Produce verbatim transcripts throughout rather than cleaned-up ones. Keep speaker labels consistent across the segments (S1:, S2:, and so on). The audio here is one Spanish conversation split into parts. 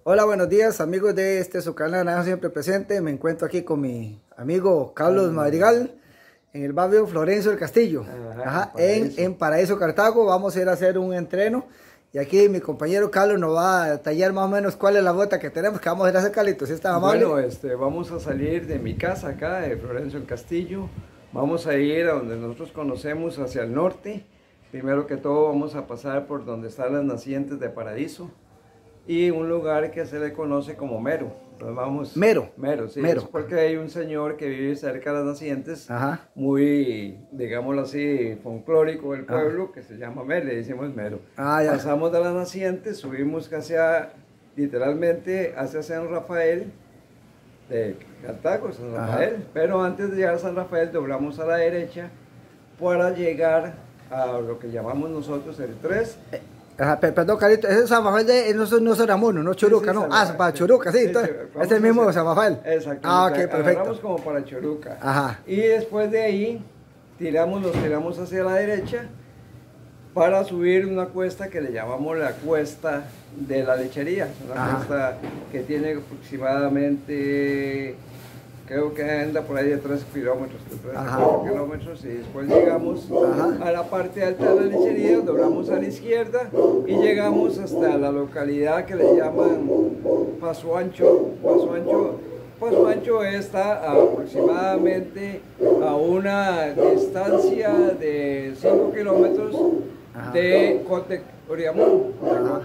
S1: Hola, buenos días amigos de este su canal Naranjo Siempre Presente. Me encuentro aquí con mi amigo Carlos Madrigal en el barrio Florencio del Castillo,
S2: Ajá,
S1: Ajá,
S2: en,
S1: en, en Paraíso, Cartago. Vamos a ir a hacer un entreno y aquí mi compañero Carlos nos va a detallar más o menos cuál es la bota que tenemos, que vamos a ir a hacer, Carlitos, si está amable.
S2: Bueno, este, vamos a salir de mi casa acá, de Florencio del Castillo. Vamos a ir a donde nosotros conocemos, hacia el norte. Primero que todo vamos a pasar por donde están las nacientes de Paraíso y un lugar que se le conoce como Mero. Entonces vamos,
S1: Mero.
S2: Mero, sí,
S1: Mero.
S2: es porque hay un señor que vive cerca de las nacientes,
S1: Ajá.
S2: muy, digámoslo así, folclórico del pueblo, que se llama Mero, le decimos Mero.
S1: Ah, ya.
S2: Pasamos de las nacientes, subimos hacia, literalmente, hacia San Rafael, de Cartago, San Rafael, Ajá. Pero antes de llegar a San Rafael doblamos a la derecha para llegar a lo que llamamos nosotros el tres.
S1: Eh. Ajá, perdón, Carlitos, ese es San Rafael de, no, no es Aramuno, no Churuca, sí, sí, ¿no? Ah, para Churuca, sí, sí, entonces, es el mismo San Rafael.
S2: Exactamente,
S1: ah, ok, perfecto.
S2: Agarramos como para Churuca.
S1: Ajá.
S2: Y después de ahí, tiramos, nos tiramos hacia la derecha para subir una cuesta que le llamamos la cuesta de la lechería. Una Ajá. cuesta que tiene aproximadamente, creo que anda por ahí de tres kilómetros, tres kilómetros, y después llegamos Ajá. a la parte alta de la lechería, doblamos a la izquierda y llegamos hasta la localidad que le llaman Paso Ancho. Paso Ancho, Paso Ancho está aproximadamente a una distancia de cinco kilómetros Ajá. de Cotec, Oriamón.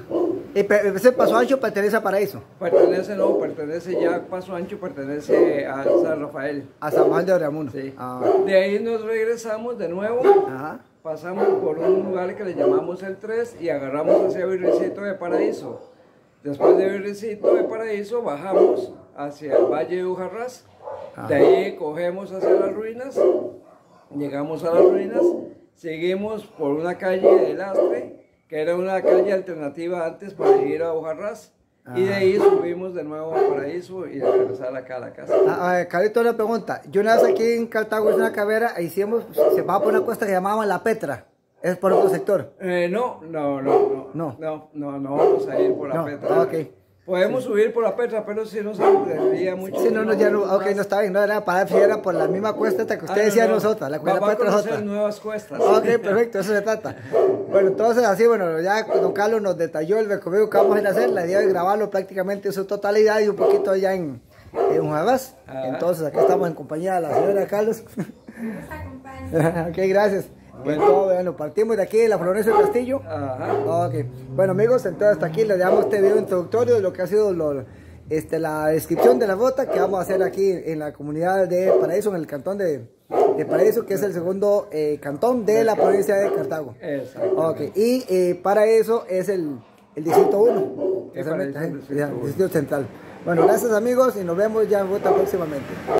S1: ¿Y ese Paso Ancho pertenece a Paraíso?
S2: Pertenece, no, pertenece ya, Paso Ancho pertenece a San Rafael.
S1: A San Rafael de Oriamón.
S2: Sí.
S1: Ah.
S2: De ahí nos regresamos de nuevo, Ajá. pasamos por un lugar que le llamamos el tres y agarramos hacia Virrecito de Paraíso. Después de Virrecito de Paraíso bajamos hacia el Valle de Ujarrás. Ajá. De ahí cogemos hacia las ruinas, llegamos a las ruinas, seguimos por una calle de lastre, que era una calle alternativa antes para ir a Ujarrás, y de ahí subimos de nuevo a Paraíso y de regresar acá a la casa.
S1: Ah, Carlito, una pregunta. Yo una vez aquí en Cartago, en una cavera, hicimos, se va por una cuesta que llamaban La Petra. ¿Es por otro sector?
S2: Eh, no, no, no, no, no, no, no vamos a ir por La no, Petra.
S1: Okay.
S2: Podemos
S1: sí.
S2: subir por La Petra, pero si no se entendería mucho.
S1: Sí, no, no, ya no, ok, no está bien, no era para si era por la misma cuesta que usted ah, decía no, no. nosotros, la cuesta
S2: va, va
S1: Petra
S2: a
S1: es otra.
S2: nuevas cuestas.
S1: Ok, perfecto, eso se trata. Bueno, entonces así, bueno, ya don Carlos nos detalló el recorrido que vamos a ir a hacer, la idea es grabarlo prácticamente en su totalidad y un poquito allá en, en Ujarrás. Entonces aquí estamos en compañía de la señora Carlos.
S3: Nos acompaña.
S1: Ok, gracias. Bueno, todo, bueno, partimos de aquí de la Florencio del Castillo.
S2: Ajá.
S1: Okay. Bueno amigos, entonces hasta aquí les damos este video introductorio de lo que ha sido lo, este, la descripción de la ruta que vamos a hacer aquí en la comunidad de Paraíso, en el cantón de, de Paraíso, que es el segundo eh, cantón de la provincia de Cartago. Okay. Y eh, para eso es el, el distrito uno, que es el, el, el distrito central. Bueno, gracias amigos y nos vemos ya en ruta próximamente.